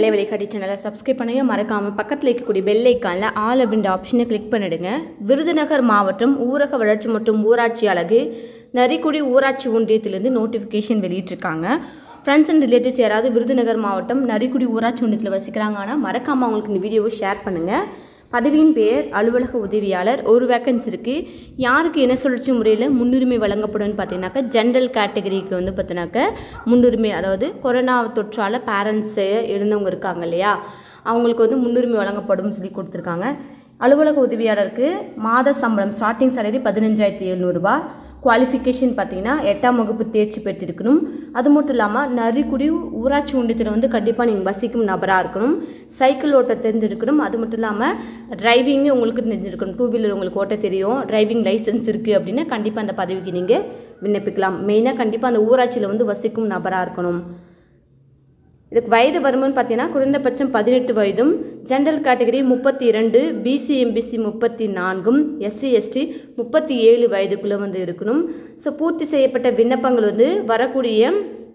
வேலை வழிகாட்டி சேனலை சப்ஸ்கிரைப் பண்ணுங்க, மறக்காம பக்கத்தில் இருக்கக்கூடிய பெல் ஐக்கான்ல ஆல் அப்படின்ற ஆப்ஷனை கிளிக் பண்ணிடுங்க. விருதுநகர் மாவட்டம் ஊரக வளர்ச்சி மற்றும் ஊராட்சி அலகு நரிக்குடி ஊராட்சி ஒன்றியத்திலிருந்து நோட்டிஃபிகேஷன் வெளியிட்டிருக்காங்க. ஃப்ரெண்ட்ஸ் அண்ட் ரிலேட்டிவ்ஸ் யாராவது விருதுநகர் மாவட்டம் நரிக்குடி ஊராட்சி ஒன்றியத்தில் வசிக்கிறாங்க. ஆனால் மறக்காமல் அவங்களுக்கு இந்த வீடியோவை ஷேர் பண்ணுங்கள். பதவியின் பெயர் அலுவலக உதவியாளர். ஒரு வேக்கன்சி இருக்குது. யாருக்கு என்ன சுழற்சி முறையில் முன்னுரிமை வழங்கப்படும்னு பார்த்தீங்கன்னாக்கா ஜென்ரல் கேட்டகரிக்கு வந்து பார்த்தினாக்க முன்னுரிமை, அதாவது கொரோனா தொற்றால் பேரண்ட்ஸு இருந்தவங்க இருக்காங்க இல்லையா, அவங்களுக்கு வந்து முன்னுரிமை வழங்கப்படும் சொல்லி கொடுத்துருக்காங்க. அலுவலக உதவியாளருக்கு மாத சம்பளம் ஸ்டார்டிங் சேலரி 15,700 ரூபாய். குவாலிஃபிகேஷன் பார்த்தீங்கன்னா 8ஆம் வகுப்பு தேர்ச்சி பெற்றிருக்கணும். அது மட்டும் இல்லாமல் நரிக்குடி ஊராட்சி ஒன்றியத்தில் வந்து கண்டிப்பாக நீங்கள் வசிக்கும் நபராக இருக்கணும். சைக்கிள் ஓட்ட தெரிஞ்சிருக்கணும். அது மட்டும் இல்லாமல் டிரைவிங்கு உங்களுக்கு தெரிஞ்சிருக்கணும். 2 வீலர் உங்களுக்கு ஓட்ட தெரியும், டிரைவிங் லைசன்ஸ் இருக்குது அப்படின்னா கண்டிப்பாக அந்த பதவிக்கு நீங்கள் விண்ணப்பிக்கலாம். மெயினாக கண்டிப்பாக அந்த ஊராட்சியில் வந்து வசிக்கும் நபராக இருக்கணும். இதுக்கு வயது வருமானு பார்த்தீங்கன்னா குறைந்தபட்சம் 18 வயதும், general category 32, PC MBC 34, SC ST 37 வயதுக்குள்ளே வந்து இருக்கணும். ஸோ பூர்த்தி செய்யப்பட்ட விண்ணப்பங்கள் வந்து வரக்கூடிய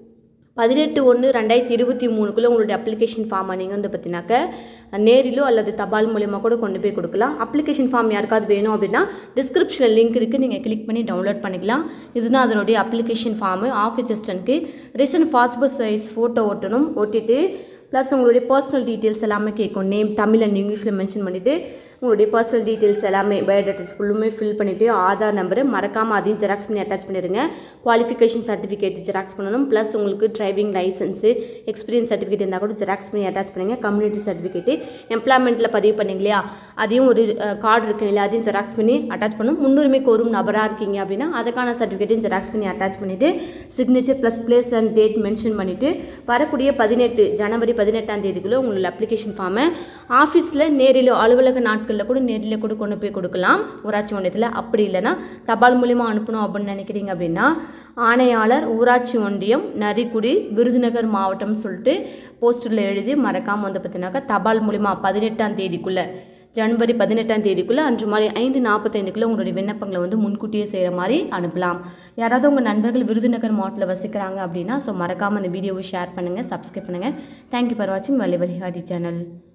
18/1/2023 உங்களுடைய அப்ளிகேஷன் ஃபார்மை நீங்கள் வந்து பார்த்தீங்கன்னாக்க நேரிலோ அல்லது தபால் மூலயமா கூட கொண்டு போய் கொடுக்கலாம். அப்ளிகேஷன் ஃபார்ம் யாருக்காவது வேணும் அப்படின்னா டிஸ்கிரிப்ஷனில் லிங்க் இருக்குது, நீங்கள் கிளிக் பண்ணி டவுன்லோட் பண்ணிக்கலாம். இதுதான் அதனுடைய அப்ளிகேஷன் ஃபார்மு. ஆஃபீஸ் அசிஸ்டன்ட்க்கு ரீசன்ட் பாஸ்போர்ட் சைஸ் ஃபோட்டோ ஓட்டணும். ஓட்டிட்டு ப்ளஸ் உங்களுடைய பர்சனல் டீட்டெயில்ஸ் எல்லாமே கேட்கும். நேம் தமிழ் அண்ட் இங்கிலீஷில் மென்ஷன் பண்ணிவிட்டு உங்களுடைய பர்சனல் டீட்டெயில்ஸ் எல்லாமே பயோடேட்டாஸ் ஃபுல்லுமே ஃபில் பண்ணிவிட்டு ஆதார் நம்பரு மறக்காமல் அதையும் ஜெராக்ஸ் பண்ணி அட்டாச் பண்ணிடுங்க. குவாலிஃபிகேஷன் சர்டிஃபிகேட் ஜெராக்ஸ் பண்ணணும். ப்ளஸ் உங்களுக்கு டிரைவிங் லைசன்ஸு எக்ஸ்பீரியன்ஸ் சர்டிஃபிகேட் இருந்தால் கூட ஜெராக்ஸ் பண்ணி அட்டாச் பண்ணுங்க. கம்யூனிட்டி சர்டிஃபிகேட்டு எம்ப்ளாய்மெண்ட்டில் பதிவு பண்ணிங்க இல்லையா, அதையும் ஒரு கார்டு இருக்கு இல்லையா, அதையும் ஜெராக்ஸ் பண்ணி அட்டாச் பண்ணணும். முன்னுரிமை கோரும் நபராக இருக்கீங்க அப்படின்னா அதுக்கான சர்டிஃபிகேட்டையும் ஜெராக்ஸ் பண்ணி அட்டாச் பண்ணிவிட்டு signature plus place and date mention பண்ணிவிட்டு வரக்கூடிய ஜனவரி 18ஆம் தேதிக்குள்ளே உங்களோட அப்ளிகேஷன் ஃபார்மை ஆஃபீஸில் நேரிலோ அலுவலக நாட்களில் கூட நேரில் கூட கொண்டு போய் கொடுக்கலாம் ஊராட்சி ஒன்றியத்தில். அப்படி இல்லைன்னா தபால் மூலிமா அனுப்பணும் அப்படின்னு நினைக்கிறீங்க அப்படின்னா ஆணையாளர் ஊராட்சி ஒன்றியம் நரிக்குடி விருதுநகர் மாவட்டம் சொல்லிட்டு போஸ்டரில் எழுதி மறக்காமல் வந்து பார்த்தீங்கன்னாக்கா தபால் மூலிமா 18ஆம் தேதிக்குள்ளே ஜனவரி 18ஆம் தேதிக்குள்ளே அன்று மாலை 5:45 உங்களுடைய விண்ணப்பங்களை வந்து முன்கூட்டியே செய்கிற மாதிரி அனுப்பலாம். யாராவது உங்கள் நண்பர்கள் விருதுநகர் மாவட்டத்தில் வசிக்கிறாங்க அப்படின்னா ஸோ மறக்காமல் அந்த வீடியோவை ஷேர் பண்ணுங்கள், சப்ஸ்கிரைப் பண்ணுங்கள். தேங்க்யூ ஃபார் வாட்சிங் வேலை வழிகாட்டி சேனல்.